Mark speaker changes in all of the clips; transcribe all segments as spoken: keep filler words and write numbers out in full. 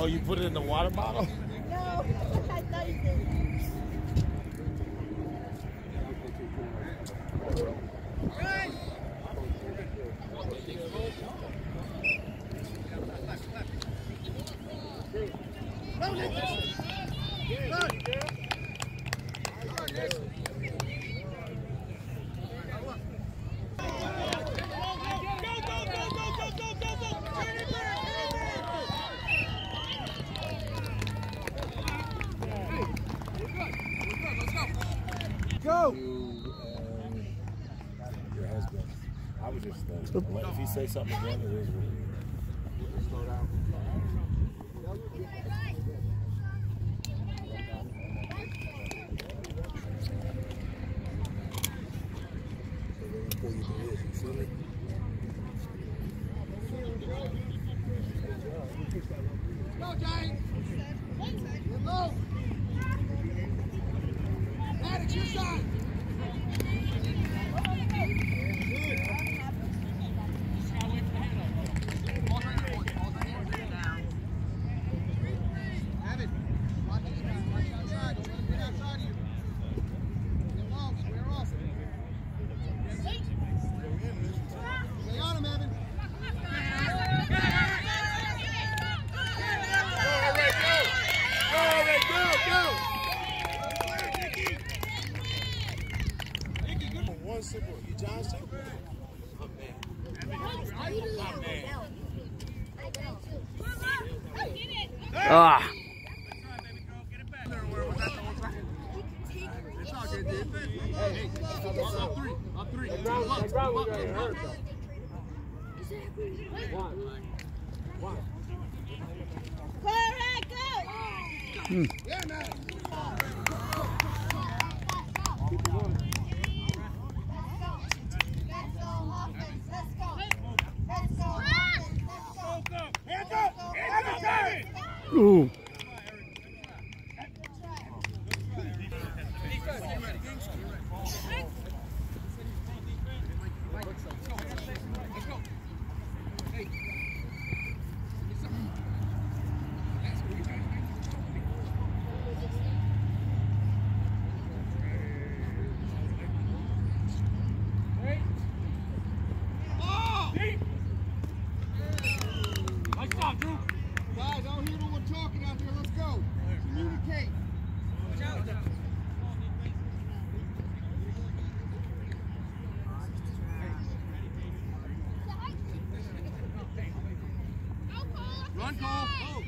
Speaker 1: Oh, you put it in the water bottle?
Speaker 2: No, I thought you did.
Speaker 1: Go! You, um, your husband. I was just uh, let, if he says something again, it is what it is. We'll start out.
Speaker 3: Go, Giants! Go! Maddox, your side!
Speaker 1: You Johnson? Oh, man. Oh, man.
Speaker 4: Ah.
Speaker 3: It's all good, dude. Hey, up three. Up three. One. One.
Speaker 2: Hmm.
Speaker 3: Yeah, man.
Speaker 4: Ooh.
Speaker 3: Guys, I don't hear no one talking out there. Let's go. Communicate. Run, Cole. Oh.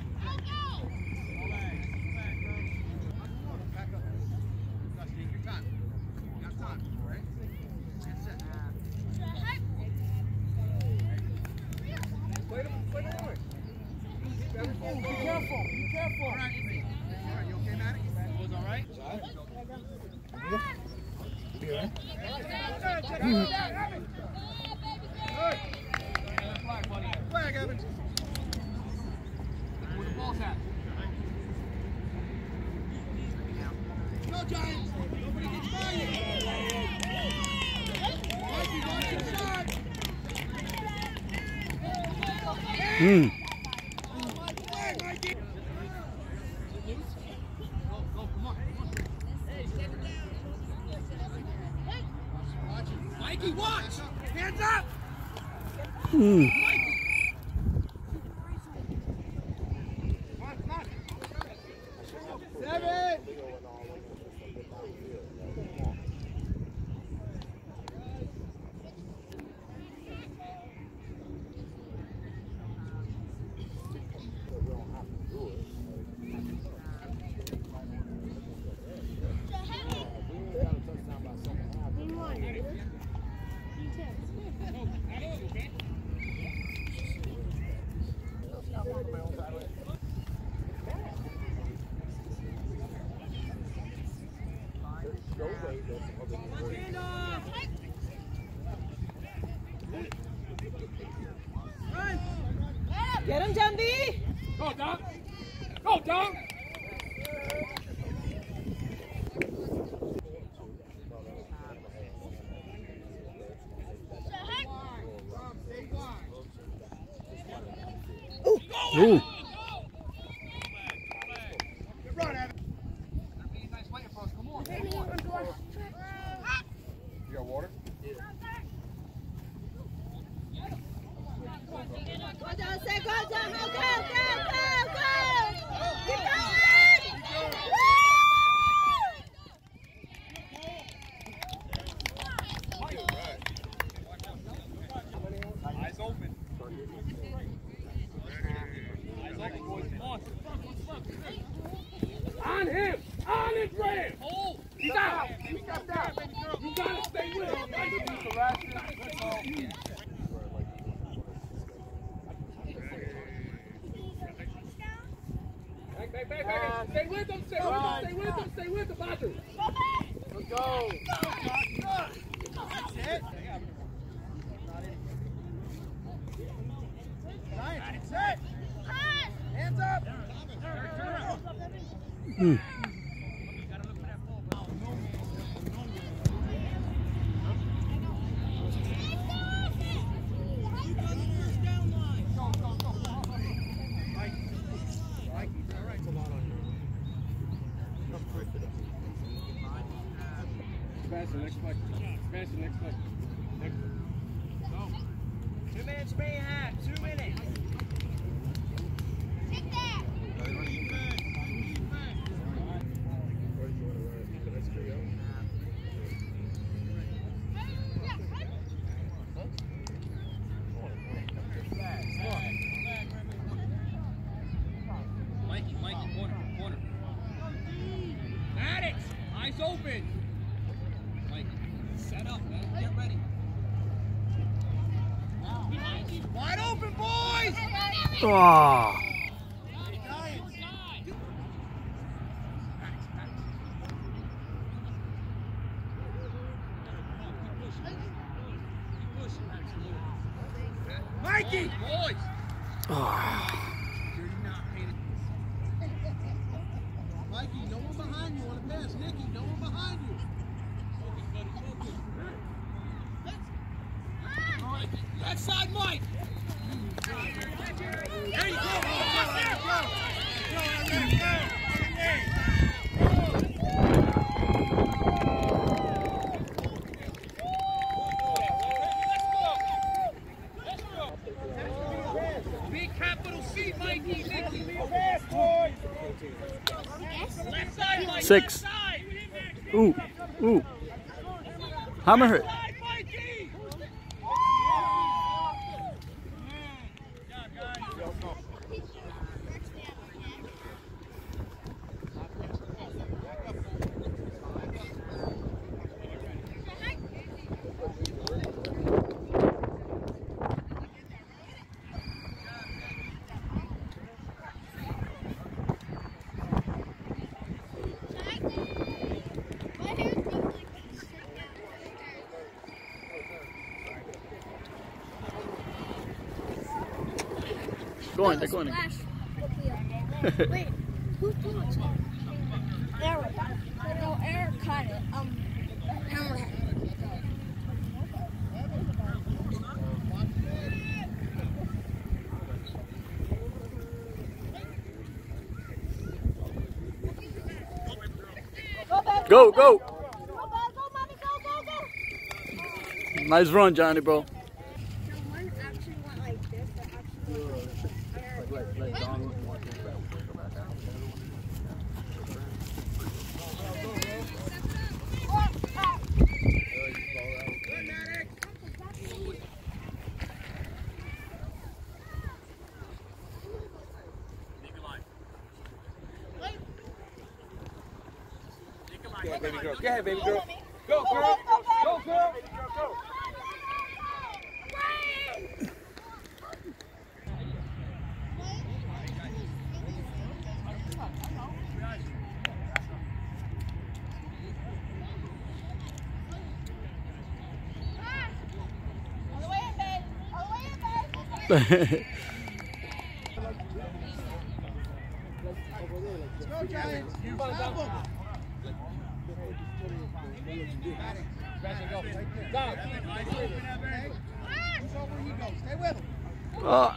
Speaker 3: Back up. Take your time. You got time, all right? Get set. Play the, play the board. Be careful, be careful, be careful. All right, all right, you okay, Maddox? Was all right?
Speaker 1: You all right?
Speaker 3: Flag, Evans. Where the ball's at. Go, Giants. Nobody gets by you. Mikey, watch your shot.
Speaker 4: Hmm.
Speaker 3: Mikey, watch! Hands up!
Speaker 4: Hmm.
Speaker 3: Seven!
Speaker 2: Get him, Jambi!
Speaker 3: Go, Dom! Go, Dom!
Speaker 4: Ooh.
Speaker 2: John. Go, go, go, go, go. Keep going.
Speaker 3: Eyes open. Eyes open, boys. Come on. On him! On his ram! Hold! He's out! He stepped out! You gotta stay with him! Back, back, back, back! Stay with him! Stay with him! Stay with him! Stay with him, Badru! Let's go! That's it! Giants, set! Hands up!
Speaker 4: Hmm.
Speaker 3: Smash the next play. Smash the next play. Next. Go. Two minutes, three and a half. Two minutes.
Speaker 2: Take that.
Speaker 3: Mikey, Mikey, corner, corner. At it! Eyes open! Mikey, set up, man. Get ready. Wide open, boys!
Speaker 4: Ah.
Speaker 3: Mikey! Boys!
Speaker 4: Ah.
Speaker 3: Mikey, no one behind you on a pass. Nicky, no one behind you. Focus, buddy, focus. That side, Mike. There you go. Big capital C, Mikey, Nicky. Pass, boys. Left side, Mike.
Speaker 4: Six.
Speaker 3: Left side.
Speaker 4: Ooh. Ooh. Hammer hit.
Speaker 3: Side, Mikey.
Speaker 4: Going, they're going.
Speaker 2: Wait, who's doing it? Eric. No, Eric caught it. Um, Hammerhead.
Speaker 4: Go, go.
Speaker 2: Go, go, go, mommy, go, go, go.
Speaker 4: Nice run, Johnny, bro.
Speaker 2: No, one actually went like this, but actually went like this.
Speaker 3: Go ahead, baby girl. Go ahead, baby girl. Go, girl. Go, girl. Go.
Speaker 2: All the way in, babe. All the way in, babe.
Speaker 3: Go, Giants. You go. Go. Stay with him.
Speaker 4: Ah.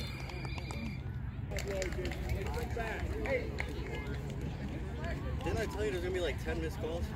Speaker 5: Didn't I tell you there's gonna be like ten missed calls?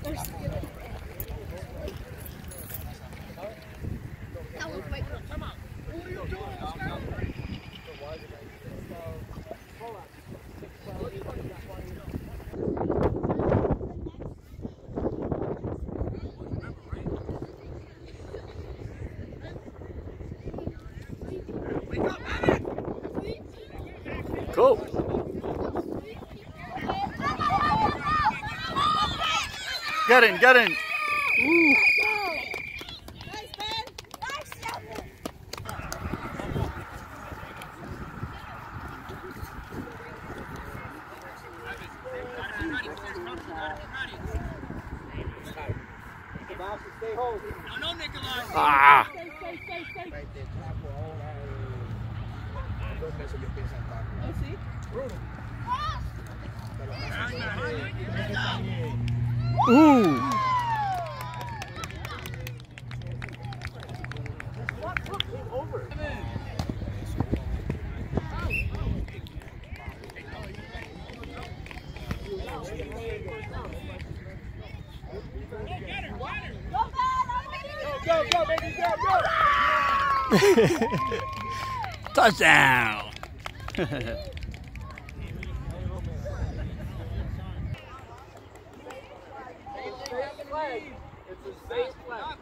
Speaker 2: That was my
Speaker 3: Come on. What are you doing? Let's go.
Speaker 4: Go. Get in, get in. Ooh.
Speaker 3: Stay hold. No, no, Nikolai.
Speaker 4: Ah.
Speaker 3: Stay, stay, stay, stay.
Speaker 1: Right there, tapo all that. Don't mess with your face on tapo.
Speaker 3: Oh, see?
Speaker 1: Brutal.
Speaker 4: Ooh.
Speaker 3: Over. Go, go, baby, go, go!
Speaker 4: Touchdown.
Speaker 3: It's a safe flag.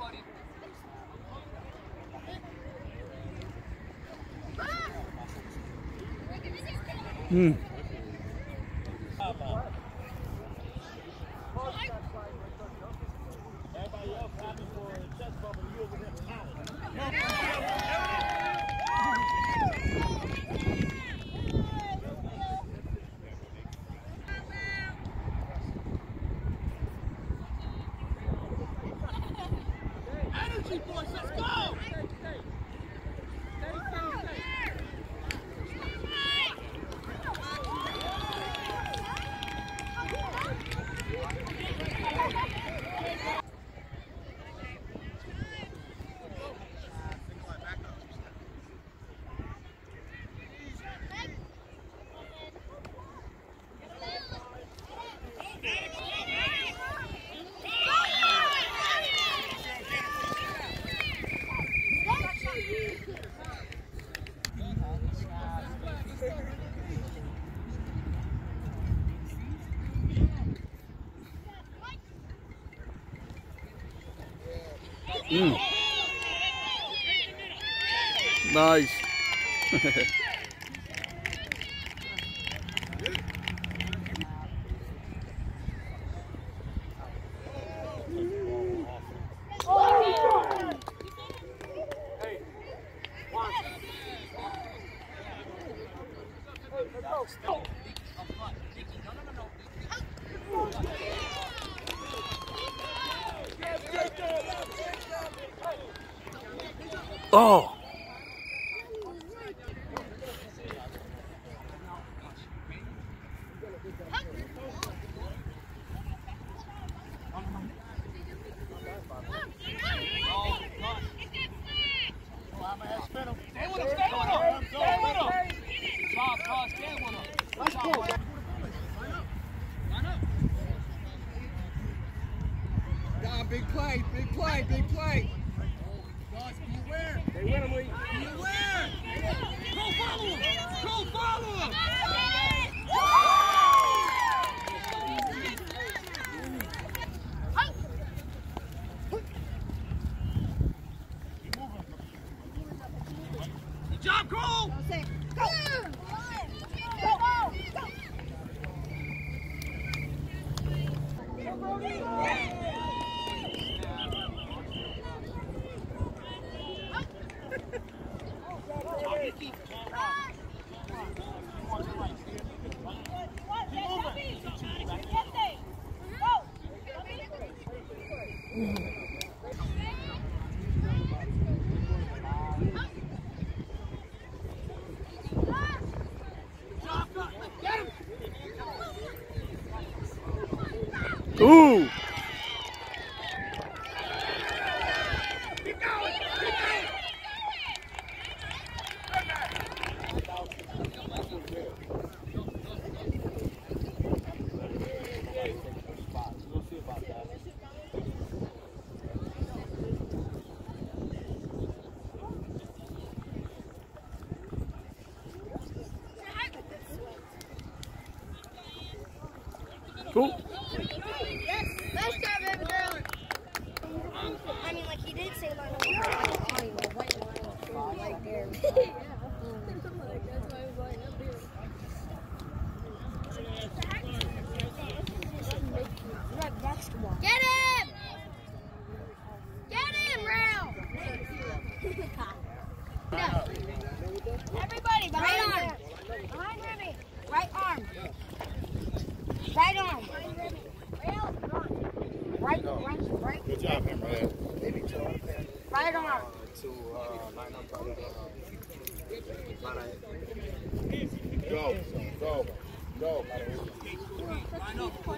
Speaker 4: Hmm.
Speaker 1: Everybody else happy for a chest bump and you over there pounding.
Speaker 3: Energy, boys, let's go!
Speaker 4: Mm. Nice. Oh.
Speaker 3: Stay with him, stay with him! Stay with him! Cross, cross, stay with him! Let's go! Line up!
Speaker 5: Down, big play, big play, big play.
Speaker 3: Guys, be aware! Stay with him, Lee! Be aware! Go follow him! Go follow him! Good job, Cole!
Speaker 2: Go!
Speaker 4: Ooh.
Speaker 1: Cool.
Speaker 2: Yes. Nice job, baby girl. I mean, like he did say line up. Right there. Get him! Get him, Rail! No. Everybody, behind arm. Behind Remy. Right arm. Right arm. Right, right, right.
Speaker 1: Good job, man.
Speaker 2: Right arm.
Speaker 1: Go, go, go.